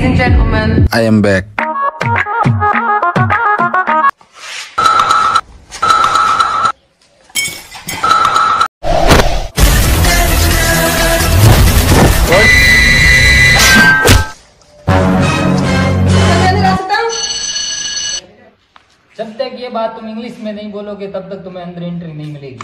Ladies and gentlemen, I am back. जब तक ये बात तुम इंग्लिश में नहीं बोलोगे तब तक तुम्हें अंदर एंट्री नहीं मिलेगी।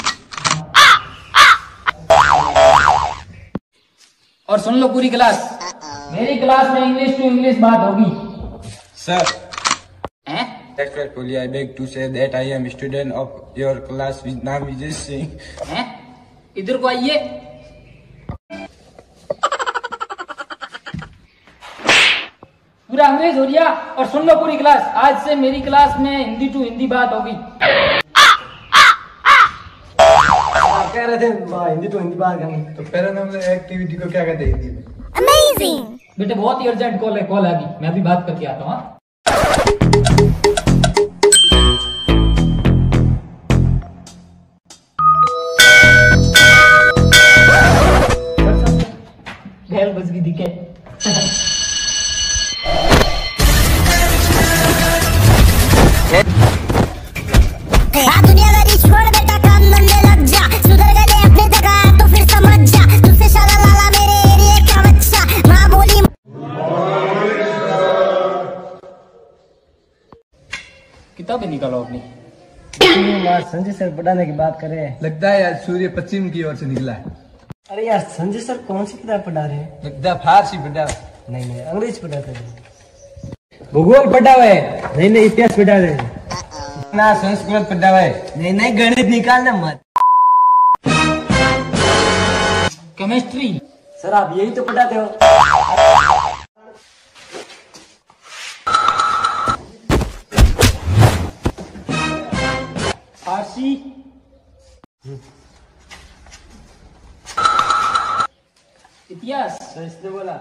और सुन लो पूरी क्लास, मेरी क्लास में इंग्लिश टू इंग्लिश बात होगी। Sir, respectfully I beg to say that I am a student of your class with नाम विजय सिंह। इधर को आइए। पूरा अंग्रेज हो गया। और सुन लो पूरी क्लास, आज से मेरी क्लास में हिंदी टू हिंदी बात होगी। कह रहे थे हिंदी टू हिंदी बात करनी, तो पैरानॉर्मल एक्टिविटी को क्या कहते हैं हिंदी में? Amazing! बेटे बहुत ही अर्जेंट कॉल है, कॉल है अभी, मैं अभी बात करके आता हूँ। बेल बज गई दिखे। दुनियादारी छोड़ बेटा, काम धंधे लग जा, सुधर गए अपने जगह तो फिर समझ जा, तुझसे शाला लाला मेरे एरिया का बच्चा, माँ बोली। किताबें निकालो अपनी। संजय सर पढ़ाने की बात करें। लगता है यार सूर्य पश्चिम की ओर से निकला है। अरे यार संजय सर कौन सी किताब पढ़ा रहे हैं? लगता है फारसी पढ़ा। नहीं अंग्रेज पढ़ाते हैं। भूगोल पढ़ा हुआ है। नहीं इतिहास पढ़ा रहे हैं। ना संस्कृत पढ़ा हुआ है। नहीं गणित निकालना मत। केमिस्ट्री। सर आप यही तो पढ़ाते हो। फारसी। इतिहास। सर इसने बोला।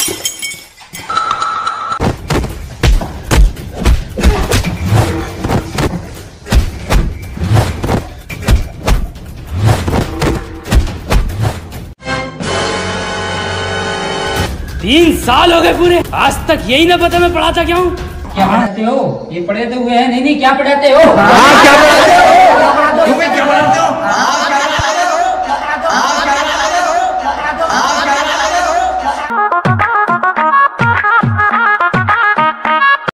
तीन साल हो गए पूरे, आज तक यही ना पता मैं पढ़ाता क्या हूँ। क्या पढ़ाते हो? ये पढ़ाते हुए हैं? नहीं क्या पढ़ाते हो?